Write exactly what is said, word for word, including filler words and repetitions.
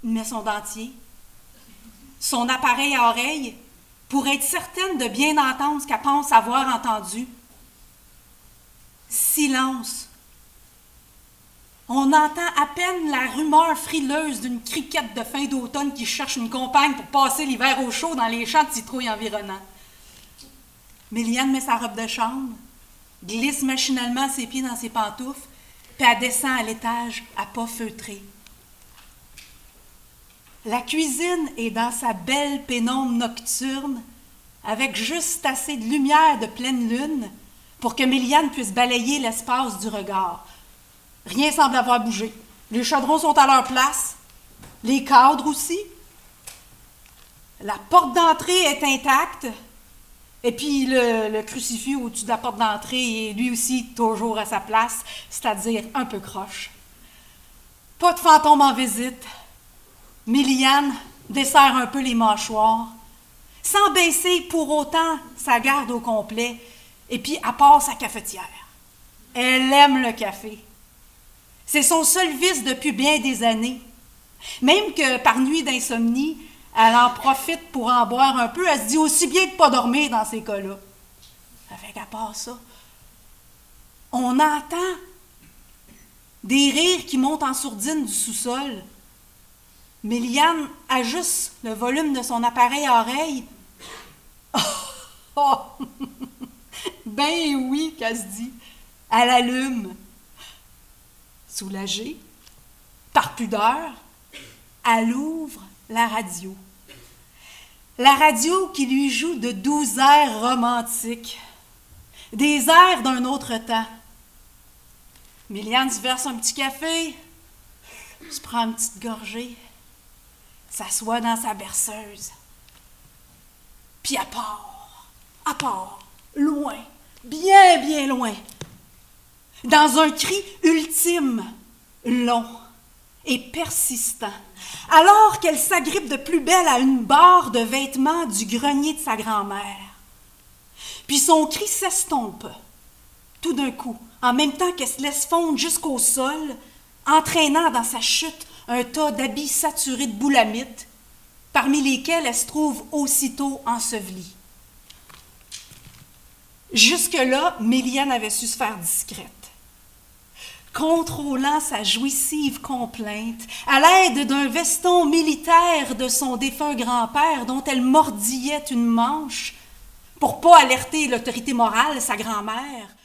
met son dentier, son appareil à oreille, pour être certaine de bien entendre ce qu'elle pense avoir entendu. Silence. On entend à peine la rumeur frileuse d'une criquette de fin d'automne qui cherche une compagne pour passer l'hiver au chaud dans les champs de citrouilles environnants. Méliane met sa robe de chambre, glisse machinalement ses pieds dans ses pantoufles, puis elle descend à l'étage à pas feutrés. La cuisine est dans sa belle pénombre nocturne, avec juste assez de lumière de pleine lune pour que Méliane puisse balayer l'espace du regard. Rien semble avoir bougé. Les chaudrons sont à leur place, les cadres aussi. La porte d'entrée est intacte, et puis le, le crucifix au-dessus de la porte d'entrée est lui aussi toujours à sa place, c'est-à-dire un peu croche. Pas de fantôme en visite. Méliane desserre un peu les mâchoires, sans baisser pour autant sa garde au complet, et puis elle passe sa cafetière. Elle aime le café. C'est son seul vice depuis bien des années. Même que par nuit d'insomnie, elle en profite pour en boire un peu. Elle se dit aussi bien de ne pas dormir dans ces cas-là. Ça fait qu'à part ça, on entend des rires qui montent en sourdine du sous-sol. Méliane ajuste le volume de son appareil à oreille. Oh, oh. Ben oui, qu'elle se dit. Elle allume. Soulagée, par pudeur, elle ouvre la radio. La radio qui lui joue de doux airs romantiques, des airs d'un autre temps. Méliane se verse un petit café, se prend une petite gorgée, s'assoit dans sa berceuse, puis elle part, elle part, loin, bien, bien loin, dans un cri ultime, long et persistant, alors qu'elle s'agrippe de plus belle à une barre de vêtements du grenier de sa grand-mère. Puis son cri s'estompe, tout d'un coup, en même temps qu'elle se laisse fondre jusqu'au sol, entraînant dans sa chute un tas d'habits saturés de boulamite, parmi lesquels elle se trouve aussitôt ensevelie. Jusque-là, Méliane avait su se faire discrète. Contrôlant sa jouissive complainte, à l'aide d'un veston militaire de son défunt grand-père dont elle mordillait une manche, pour pas alerter l'autorité morale, sa grand-mère,